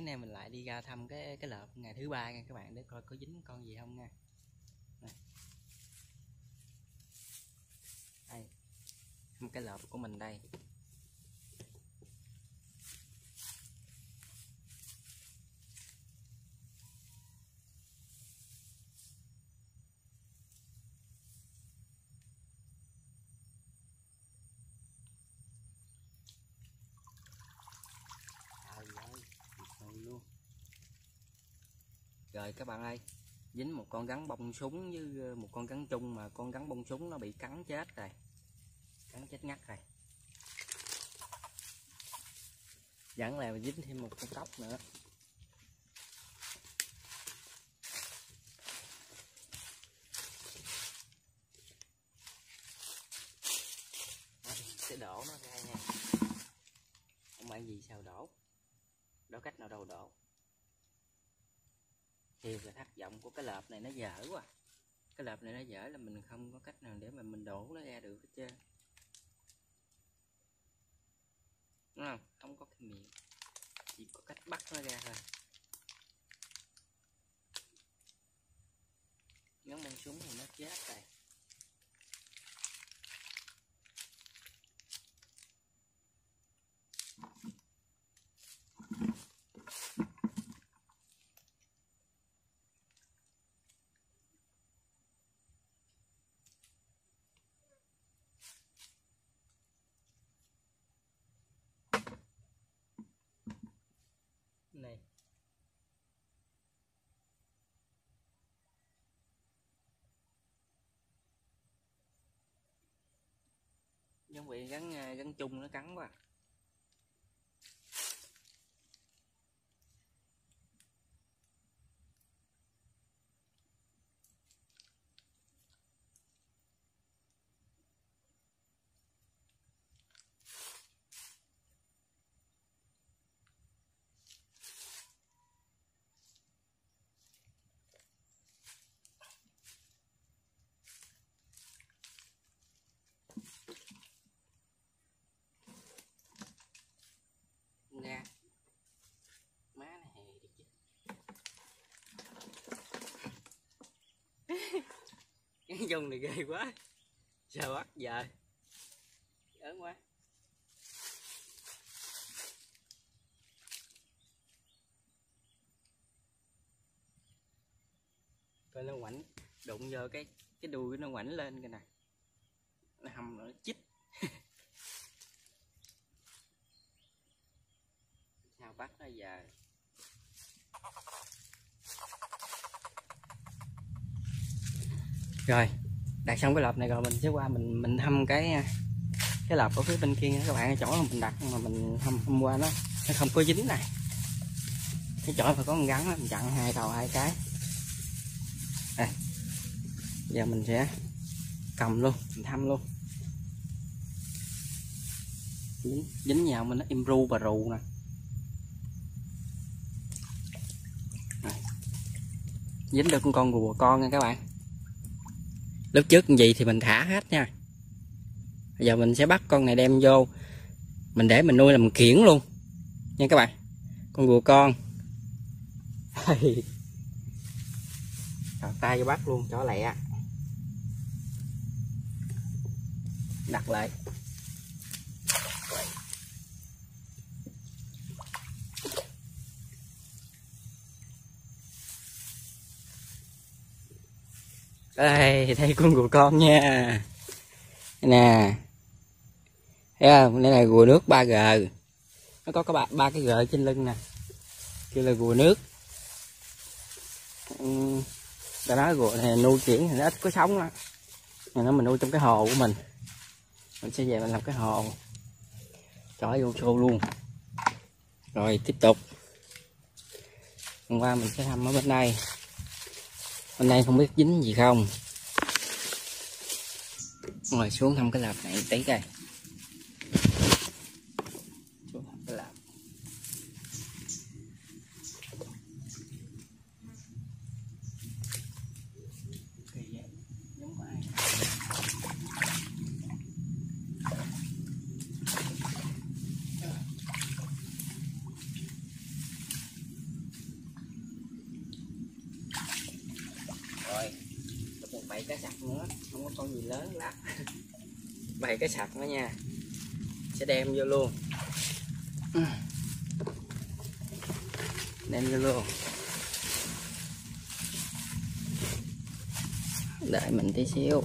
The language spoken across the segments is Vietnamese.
sáng nay mình lại đi ra thăm cái lợp ngày thứ ba nha các bạn, để coi có dính con gì không nha. Này. Đây, thăm cái lợp của mình đây. Luôn. Rồi các bạn ơi, dính một con rắn bông súng với một con rắn trung, mà con rắn bông súng nó bị cắn chết rồi, cắn chết ngắt rồi. Vẫn là dính thêm một con cóc nữa. Sẽ đổ nó ra nha, không phải gì sao đổ cách nào đâu đổ. Thì là thất vọng của cái lợp này nó dở quá. Cái lợp này nó dở là mình không có cách nào để mà mình đổ nó ra được hết trơn. Đúng không? Không có cái miệng, chỉ có cách bắt nó ra thôi. Ngắn bông súng thì nó chết rồi. Này. Giống bị rắn chung nó cắn quá. Ra má này hề đi chứ. Cái dung này ghê quá, sao bắt giờ ớn quá. Coi nó ngoảnh, đụng vô cái đuôi nó ngoảnh lên cái này, nó hầm nó chích. Sao bắt nó giờ. Rồi đặt xong cái lợp này rồi mình sẽ qua mình thăm cái lợp ở phía bên kia nha các bạn. Chỗ mà mình đặt mà mình thăm hôm qua nó không có dính này, cái chỗ phải có con rắn đó, mình chặn hai đầu hai cái. Đây, giờ mình sẽ cầm luôn, mình thăm luôn. Dính vào mình nó im ru và rù nè. Dính được con rùa con nha các bạn. Lúc trước gì thì mình thả hết nha. Bây giờ mình sẽ bắt con này đem vô, mình để mình nuôi làm kiển luôn nha các bạn. Con rùa con. Tay vô bắt luôn cho lẹ. Đặt lại. Đây, đây con rùa con nha. Đây nè. Thấy không? Đây là rùa nước 3G. Nó có ba cái G trên lưng nè. Kia là rùa nước. Ta nói rùa này nuôi kiển thì nó ít có sống đó. Này nó mình nuôi trong cái hồ của mình. Mình sẽ về mình làm cái hồ. Cho vô xô luôn. Rồi tiếp tục. Hôm qua mình sẽ thăm ở bên đây. Bên đây không biết dính gì không. Ngồi xuống thăm cái lợp này tí coi. Xuống thăm cái lợp. bày cá sặc nữa, không có con gì lớn lắm. Bày cái sặc nữa nha, sẽ đem vô luôn, đem vô luôn. Đợi mình tí xíu.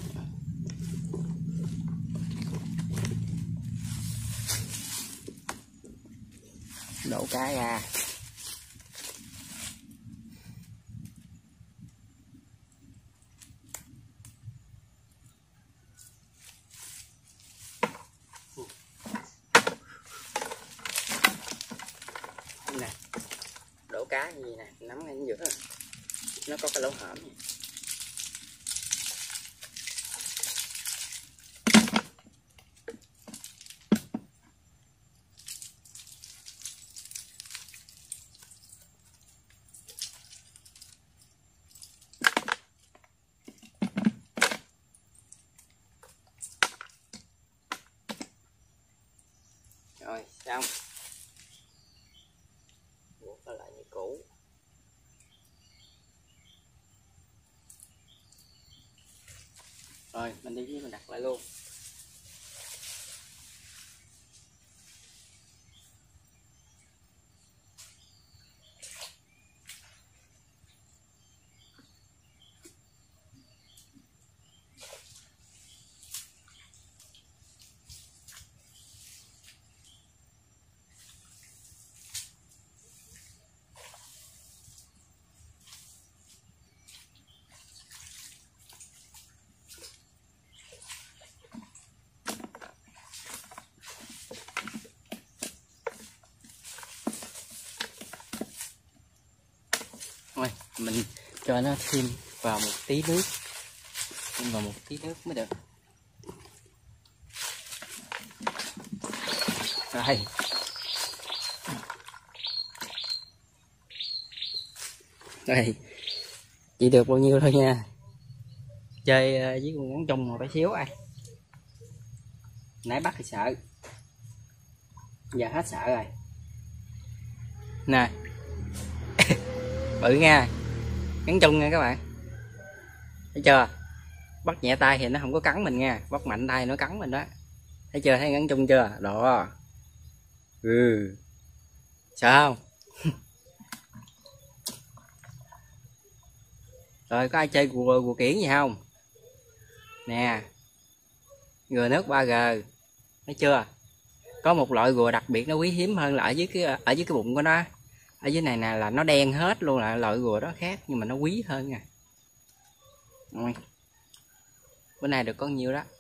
Đổ cá ra. Nè, đổ cá như vậy nè, nắm ngay giữa nó có cái lỗ hổng này. Rồi xong, buộc nó lại như cũ. Rồi mình đi với mình đặt lại luôn. Rồi mình cho nó thêm vào một tí nước, thêm vào một tí nước mới được. Rồi đây, chỉ được bao nhiêu thôi nha. Chơi với con ngắn chung một tí xíu ai. Nãy bắt thì sợ, giờ hết sợ rồi. Nè, bự nha, ngắn chung nha các bạn. Thấy chưa? Bắt nhẹ tay thì nó không có cắn mình nha, bắt mạnh tay nó cắn mình đó. Thấy chưa? Thấy ngắn chung chưa? Đó. Sợ không? Rồi có ai chơi gùa kiển gì không? Nè, gùa nước 3G. Thấy chưa? Có một loại gùa đặc biệt nó quý hiếm hơn là ở dưới cái bụng của nó. Ở dưới này nè là nó đen hết luôn, là loại gùa đó khác nhưng mà nó quý hơn nha. Bữa nay được có nhiêu đó.